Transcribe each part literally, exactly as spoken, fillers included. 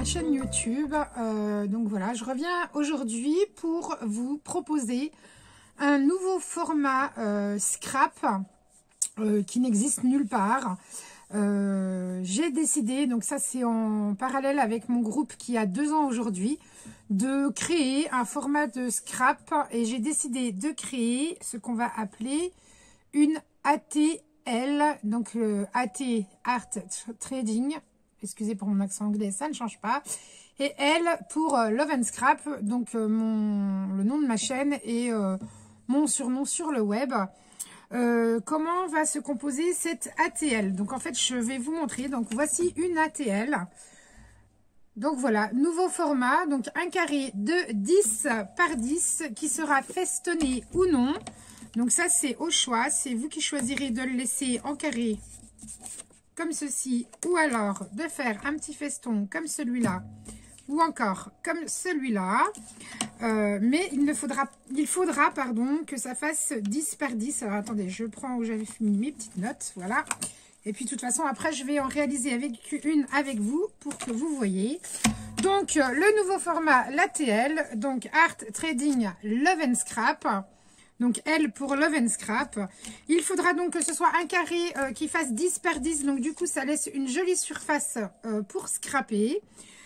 chaîne YouTube. Euh, donc voilà, je reviens aujourd'hui pour vous proposer un nouveau format euh, scrap euh, qui n'existe nulle part. Euh, j'ai décidé, donc ça c'est en parallèle avec mon groupe qui a deux ans aujourd'hui, de créer un format de scrap et j'ai décidé de créer ce qu'on va appeler une A T L, donc euh, A T Art Trading. Excusez pour mon accent anglais, ça ne change pas. Et L pour euh, Love and Scrap, donc euh, mon, le nom de ma chaîne et euh, mon surnom sur le web. Euh, comment va se composer cette A T L? Donc en fait, je vais vous montrer. Donc voici une A T L. Donc voilà, nouveau format. Donc un carré de dix par dix qui sera festonné ou non. Donc ça, c'est au choix. C'est vous qui choisirez de le laisser en carré comme ceci, ou alors de faire un petit feston comme celui-là, ou encore comme celui-là. Euh, mais il ne faudra, il faudra pardon, que ça fasse dix par dix. Alors attendez, je prends où j'avais mis mes petites notes, voilà. Et puis de toute façon, après, je vais en réaliser avec une avec vous pour que vous voyez. Donc, le nouveau format, l'A T L, donc Art Trading Love and Scrap. Donc, L pour Love and Scrap. Il faudra donc que ce soit un carré euh, qui fasse dix par dix. Donc, du coup, ça laisse une jolie surface euh, pour scraper.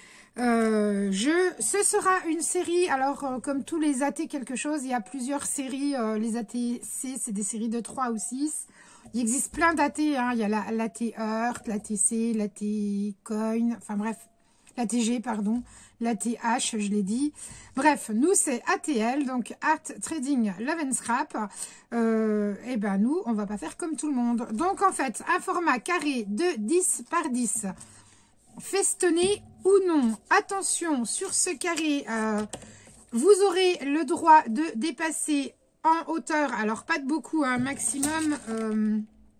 Euh, je, ce sera une série. Alors, euh, comme tous les A T quelque chose, il y a plusieurs séries. Euh, les A T C, c'est des séries de trois ou six. Il existe plein d'A T. Hein. Il y a la, l'A T Earth, l'A T C, l'A T Coin. Enfin, bref. L'A T G, pardon, l'A T H, je l'ai dit. Bref, nous, c'est A T L, donc Art Trading Love and Scrap. Euh, et ben nous, on va pas faire comme tout le monde. Donc, en fait, un format carré de dix par dix, festonné ou non. Attention, sur ce carré, euh, vous aurez le droit de dépasser en hauteur, alors pas de beaucoup, un maximum euh,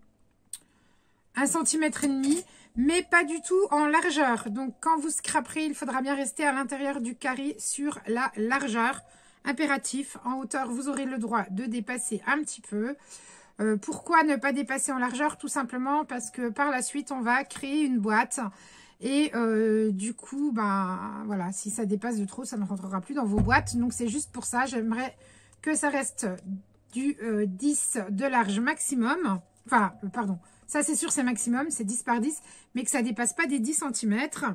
un centimètre et demi. Mais pas du tout en largeur. Donc, quand vous scraperez, il faudra bien rester à l'intérieur du carré sur la largeur. Impératif. En hauteur, vous aurez le droit de dépasser un petit peu. Euh, pourquoi ne pas dépasser en largeur? Tout simplement parce que par la suite, on va créer une boîte. Et euh, du coup, ben voilà, si ça dépasse de trop, ça ne rentrera plus dans vos boîtes. Donc, c'est juste pour ça. J'aimerais que ça reste du euh, dix de large maximum. Enfin, euh, pardon. Ça, c'est sûr, c'est maximum, c'est dix par dix, mais que ça ne dépasse pas des dix centimètres.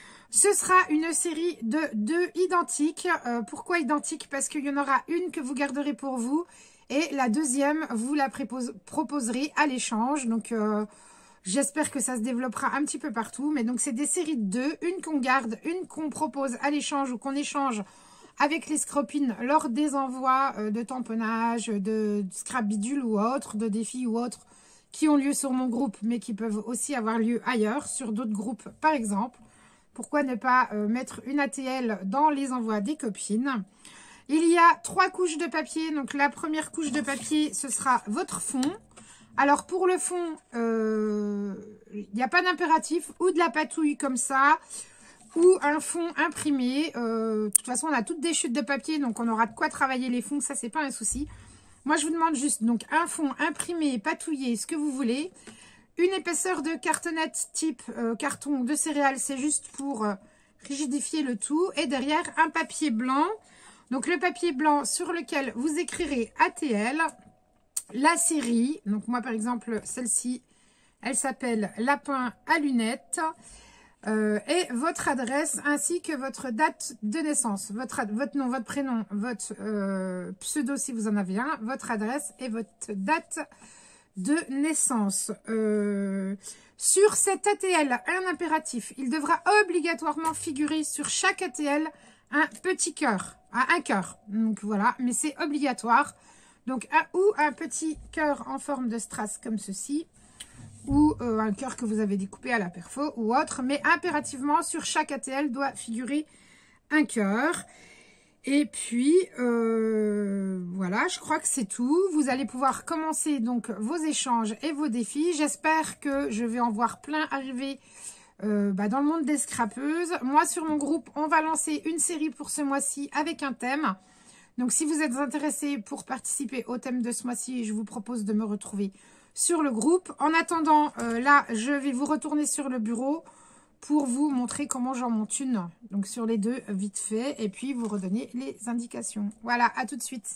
Ce sera une série de deux identiques. Euh, pourquoi identiques? Parce qu'il y en aura une que vous garderez pour vous et la deuxième, vous la proposerez à l'échange. Donc, euh, j'espère que ça se développera un petit peu partout. Mais donc, c'est des séries de deux. Une qu'on garde, une qu'on propose à l'échange ou qu'on échange avec les scropines lors des envois euh, de tamponnage, de scrap bidule ou autre, de défis ou autre, qui ont lieu sur mon groupe, mais qui peuvent aussi avoir lieu ailleurs, sur d'autres groupes par exemple. Pourquoi ne pas euh, mettre une A T L dans les envois des copines? Il y a trois couches de papier. Donc la première couche de papier, ce sera votre fond. Alors pour le fond, euh, il n'y a pas d'impératif, ou de la patouille comme ça, ou un fond imprimé. Euh, de toute façon, on a toutes des chutes de papier, donc on aura de quoi travailler les fonds, ça c'est pas un souci. Moi, je vous demande juste donc un fond imprimé, patouillé, ce que vous voulez. Une épaisseur de cartonnette type euh, carton de céréales, c'est juste pour euh, rigidifier le tout. Et derrière, un papier blanc. Donc, le papier blanc sur lequel vous écrirez A T L, la série. Donc, moi, par exemple, celle-ci, elle s'appelle Lapin à lunettes. Euh, et votre adresse ainsi que votre date de naissance, votre, votre nom, votre prénom, votre euh, pseudo si vous en avez un, votre adresse et votre date de naissance. Euh, sur cette A T L, un impératif, il devra obligatoirement figurer sur chaque A T L un petit cœur, un cœur. Donc voilà, mais c'est obligatoire. Donc un ou un petit cœur en forme de strass comme ceci, ou euh, un cœur que vous avez découpé à la perfo ou autre, mais impérativement sur chaque A T L doit figurer un cœur. Et puis euh, voilà, je crois que c'est tout. Vous allez pouvoir commencer donc vos échanges et vos défis. J'espère que je vais en voir plein arriver euh, bah, dans le monde des scrapeuses. Moi sur mon groupe, on va lancer une série pour ce mois-ci avec un thème. Donc si vous êtes intéressé pour participer au thème de ce mois-ci, je vous propose de me retrouver sur le groupe. En attendant, euh, là, je vais vous retourner sur le bureau pour vous montrer comment j'en monte une. Donc sur les deux, vite fait. Et puis vous redonnez les indications. Voilà, à tout de suite.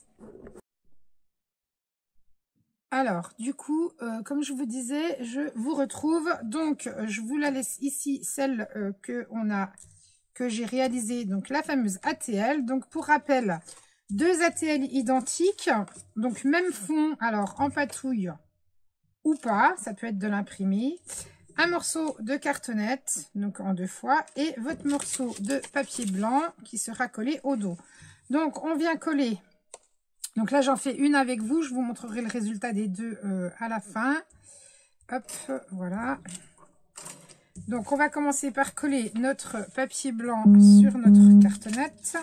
Alors, du coup, euh, comme je vous disais, je vous retrouve. Donc, je vous la laisse ici, celle euh, que on a, que j'ai réalisée, donc la fameuse A T L. Donc, pour rappel, deux A T L identiques, donc même fond, alors en patouille ou pas, ça peut être de l'imprimé. Un morceau de cartonnette, donc en deux fois, et votre morceau de papier blanc qui sera collé au dos. Donc, on vient coller. Donc là, j'en fais une avec vous. Je vous montrerai le résultat des deux euh, à la fin. Hop, voilà. Donc, on va commencer par coller notre papier blanc sur notre cartonnette.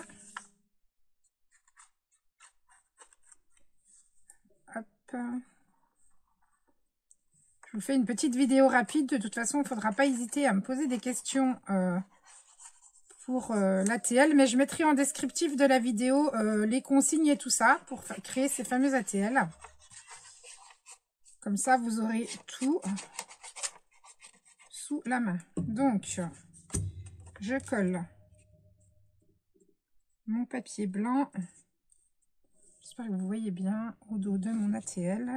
Hop. Je vous fais une petite vidéo rapide. De toute façon, il ne faudra pas hésiter à me poser des questions euh, pour euh, l'A T L. Mais je mettrai en descriptif de la vidéo euh, les consignes et tout ça pour créer ces fameuses A T L. Comme ça, vous aurez tout sous la main. Donc, je colle mon papier blanc. J'espère que vous voyez bien au dos de mon A T L.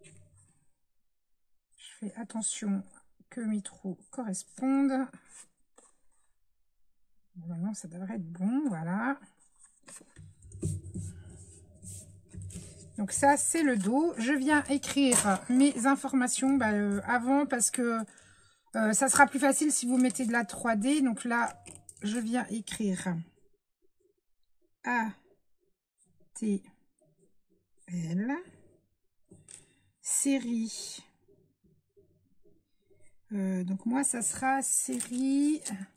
Je fais attention que mes trous correspondent. Normalement, ça devrait être bon, voilà. Donc ça, c'est le dos. Je viens écrire mes informations bah, euh, avant parce que euh, ça sera plus facile si vous mettez de la trois D. Donc là, je viens écrire A T L série. Euh, donc moi, ça sera série...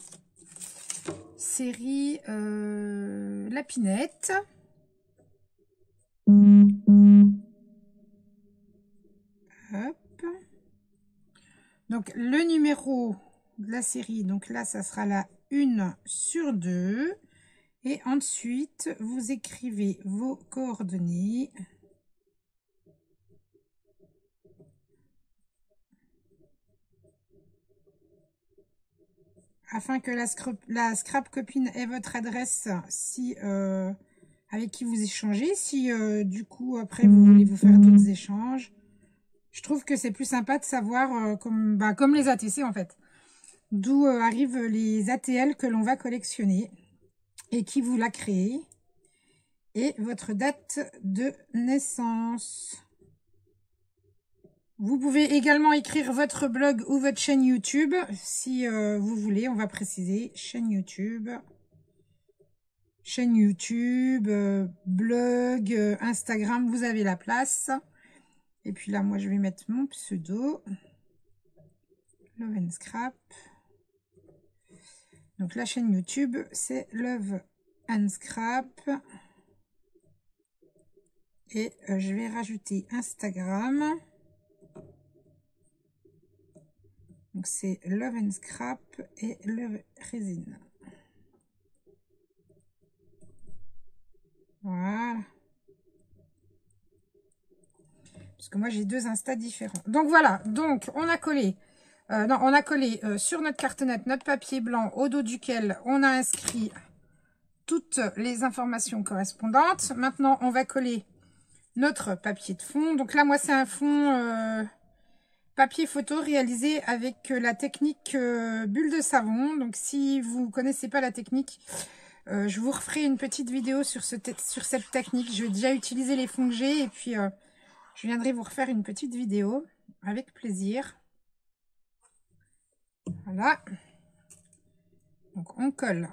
série euh, lapinette. Hop. Donc le numéro de la série, donc là ça sera la une sur deux. Et ensuite vous écrivez vos coordonnées. Afin que la scrap, la scrap copine ait votre adresse si euh, avec qui vous échangez. Si euh, du coup après vous voulez vous faire d'autres échanges, je trouve que c'est plus sympa de savoir euh, comme, bah, comme les A T C en fait, d'où euh, arrivent les A T L que l'on va collectionner et qui vous l'a créé et votre date de naissance. Vous pouvez également écrire votre blog ou votre chaîne YouTube, si euh, vous voulez, on va préciser, chaîne YouTube, chaîne YouTube, euh, blog, euh, Instagram, vous avez la place. Et puis là, moi, je vais mettre mon pseudo, Love and Scrap. Donc la chaîne YouTube, c'est Love and Scrap. Et euh, je vais rajouter Instagram. Donc c'est Love and Scrap et Love Resin. Voilà. Parce que moi j'ai deux Insta différents. Donc voilà, donc on a collé, euh, non on a collé euh, sur notre cartonnette notre papier blanc au dos duquel on a inscrit toutes les informations correspondantes. Maintenant on va coller notre papier de fond. Donc là moi c'est un fond... Euh, papier photo réalisé avec la technique euh, bulle de savon. Donc si vous connaissez pas la technique, euh, je vous referai une petite vidéo sur, ce sur cette technique. Je vais déjà utiliser les fonds que j'ai et puis euh, je viendrai vous refaire une petite vidéo avec plaisir. Voilà. Donc on colle.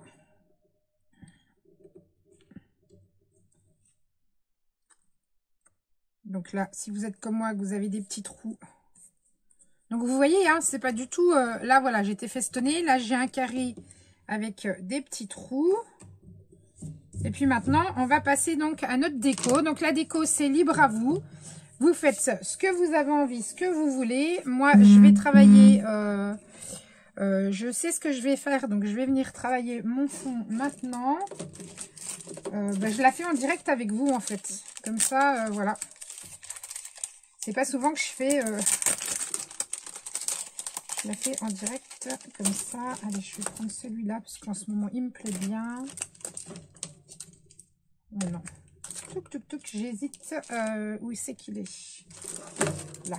Donc là, si vous êtes comme moi, que vous avez des petits trous. Donc vous voyez, hein, c'est pas du tout... Euh, là, voilà, j'ai été festonnée. Là, j'ai un carré avec euh, des petits trous. Et puis maintenant, on va passer donc à notre déco. Donc la déco, c'est libre à vous. Vous faites ce que vous avez envie, ce que vous voulez. Moi, je vais travailler... Euh, euh, je sais ce que je vais faire. Donc, je vais venir travailler mon fond maintenant. Euh, bah, je la fais en direct avec vous, en fait. Comme ça, euh, voilà. C'est pas souvent que je fais... Euh, je la fais en direct comme ça. Allez, je vais prendre celui-là parce qu'en ce moment, il me plaît bien. Oh non. Touc, touc, touc, j'hésite. Euh, où c'est qu'il est? Là.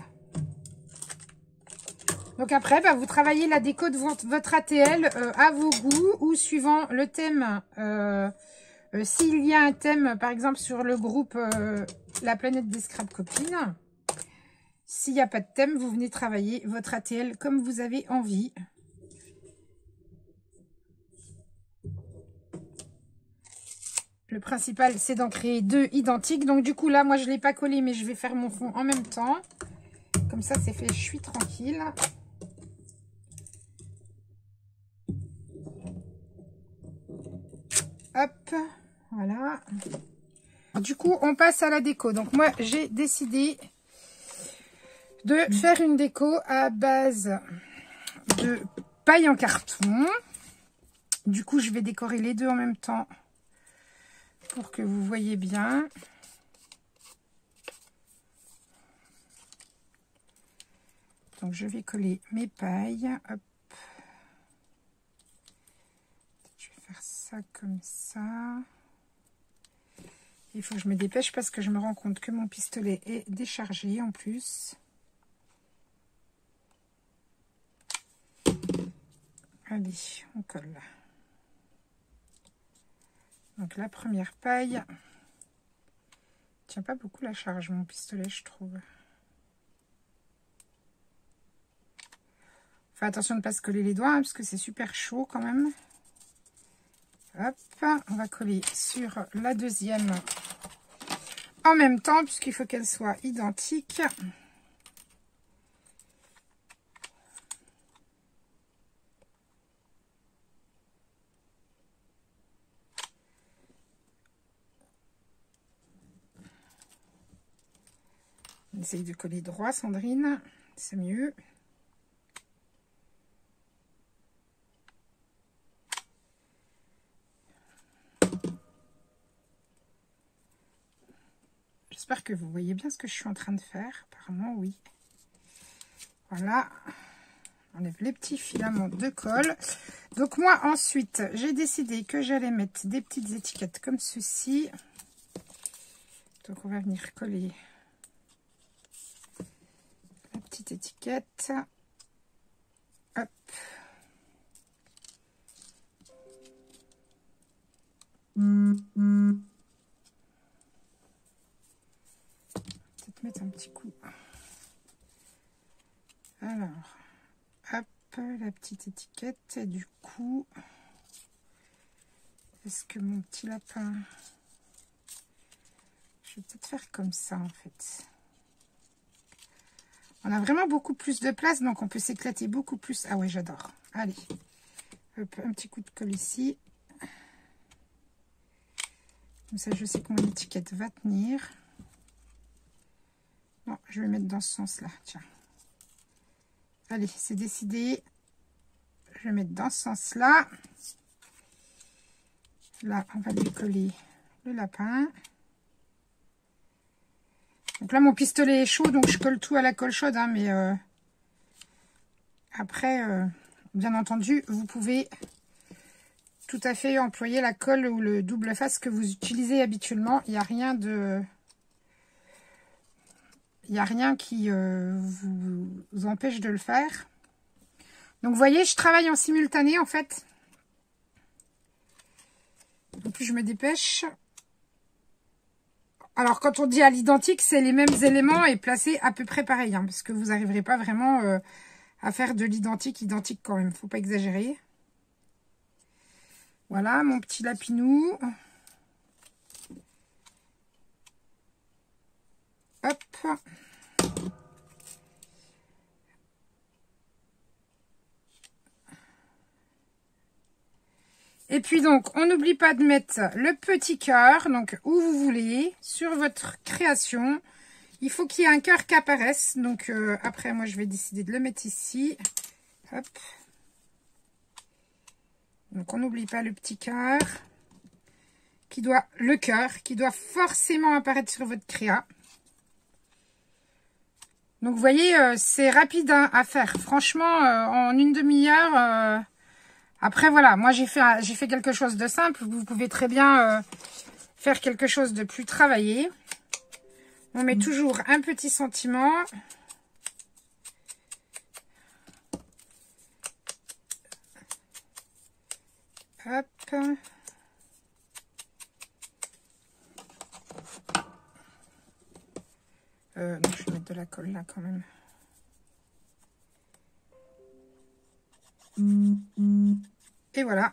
Donc après, bah, vous travaillez la déco de votre, votre A T L euh, à vos goûts ou suivant le thème. Euh, euh, S'il y a un thème, par exemple, sur le groupe euh, La planète des scrap copines. S'il n'y a pas de thème, vous venez travailler votre A T L comme vous avez envie. Le principal, c'est d'en créer deux identiques. Donc, du coup, là, moi, je ne l'ai pas collé, mais je vais faire mon fond en même temps. Comme ça, c'est fait, je suis tranquille. Hop, voilà. Du coup, on passe à la déco. Donc, moi, j'ai décidé de faire une déco à base de paille en carton. Du coup, je vais décorer les deux en même temps pour que vous voyez bien. Donc, je vais coller mes pailles. Hop. Je vais faire ça comme ça. Il faut que je me dépêche parce que je me rends compte que mon pistolet est déchargé en plus. Allez, on colle. Donc la première paille. Tient pas beaucoup la charge mon pistolet, je trouve. Fais attention de ne pas se coller les doigts hein, parce que c'est super chaud quand même. Hop, on va coller sur la deuxième en même temps puisqu'il faut qu'elle soit identique. On essaye de coller droit, Sandrine, c'est mieux. J'espère que vous voyez bien ce que je suis en train de faire. Apparemment, oui. Voilà. On enlève les petits filaments de colle. Donc, moi, ensuite, j'ai décidé que j'allais mettre des petites étiquettes comme ceci. Donc, on va venir coller la petite étiquette. Hop. Mmh, mmh. Peut-être mettre un petit coup. Alors, hop, la petite étiquette. Et du coup, est-ce que mon petit lapin... Je vais peut-être faire comme ça, en fait. On a vraiment beaucoup plus de place, donc on peut s'éclater beaucoup plus. Ah ouais, j'adore. Allez, hop, un petit coup de colle ici. Comme ça, je sais que mon étiquette va tenir. Non, je vais mettre dans ce sens-là, tiens. Allez, c'est décidé. Je vais mettre dans ce sens-là. Là, on va lui coller le lapin. Donc là, mon pistolet est chaud, donc je colle tout à la colle chaude. Hein, mais euh, après, euh, bien entendu, vous pouvez tout à fait employer la colle ou le double face que vous utilisez habituellement. Il n'y a rien de... Il n'y a rien qui euh, vous, vous empêche de le faire. Donc, vous voyez, je travaille en simultané, en fait. En plus, je me dépêche. Alors, quand on dit à l'identique, c'est les mêmes éléments et placés à peu près pareil. Hein, parce que vous n'arriverez pas vraiment euh, à faire de l'identique, identique quand même. Il ne faut pas exagérer. Voilà, mon petit lapinou. Hop. Et puis donc, on n'oublie pas de mettre le petit cœur, donc où vous voulez, sur votre création. Il faut qu'il y ait un cœur qui apparaisse. Donc euh, après, moi, je vais décider de le mettre ici. Hop. Donc, on n'oublie pas le petit cœur. Qui doit, le cœur, qui doit forcément apparaître sur votre créa. Donc, vous voyez, euh, c'est rapide hein, à faire. Franchement, euh, en une demi-heure... Euh... Après, voilà, moi, j'ai fait, j'ai fait quelque chose de simple. Vous pouvez très bien euh, faire quelque chose de plus travaillé. On met toujours un petit sentiment. Hop. Euh, non, je vais mettre de la colle là quand même. Et voilà.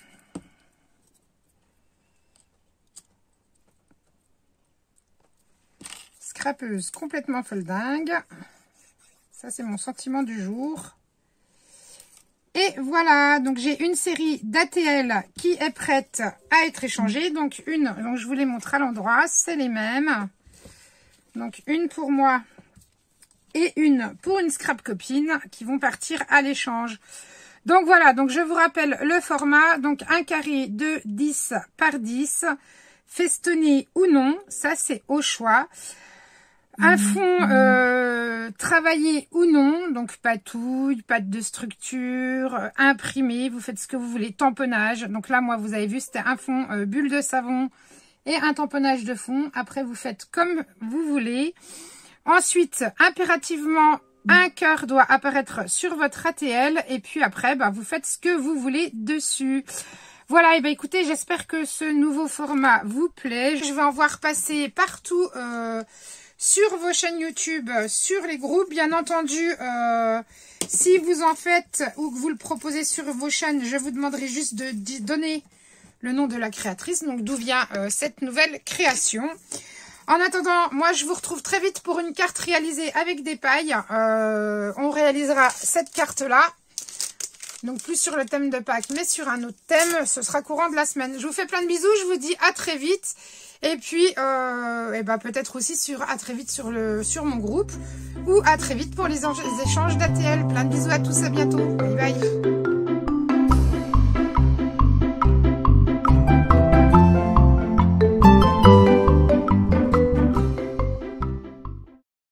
Scrapeuse complètement foldingue. Ça, c'est mon sentiment du jour. Et voilà, donc j'ai une série d'A T L qui est prête à être échangée. Donc une, donc je vous les montre à l'endroit, c'est les mêmes. Donc une pour moi et une pour une scrap copine qui vont partir à l'échange. Donc voilà, donc je vous rappelle le format, donc un carré de dix par dix, festonné ou non, ça c'est au choix. Un fond euh, travaillé ou non, donc patouille, pâte de structure, euh, imprimé, vous faites ce que vous voulez, tamponnage. Donc là, moi, vous avez vu, c'était un fond euh, bulle de savon et un tamponnage de fond. Après, vous faites comme vous voulez. Ensuite, impérativement, un cœur doit apparaître sur votre A T L. Et puis après, bah, vous faites ce que vous voulez dessus. Voilà, et ben écoutez, j'espère que ce nouveau format vous plaît. Je vais en voir passer partout euh, sur vos chaînes YouTube, sur les groupes. Bien entendu, euh, si vous en faites ou que vous le proposez sur vos chaînes, je vous demanderai juste de, de donner le nom de la créatrice, donc d'où vient euh, cette nouvelle création. En attendant, moi je vous retrouve très vite pour une carte réalisée avec des pailles. Euh, on réalisera cette carte-là. Donc plus sur le thème de Pâques, mais sur un autre thème, ce sera courant de la semaine. Je vous fais plein de bisous, je vous dis à très vite. Et puis, euh, et ben peut-être aussi sur à très vite sur, le, sur mon groupe. Ou à très vite pour les, les échanges d'A T L. Plein de bisous à tous, à bientôt. Bye bye.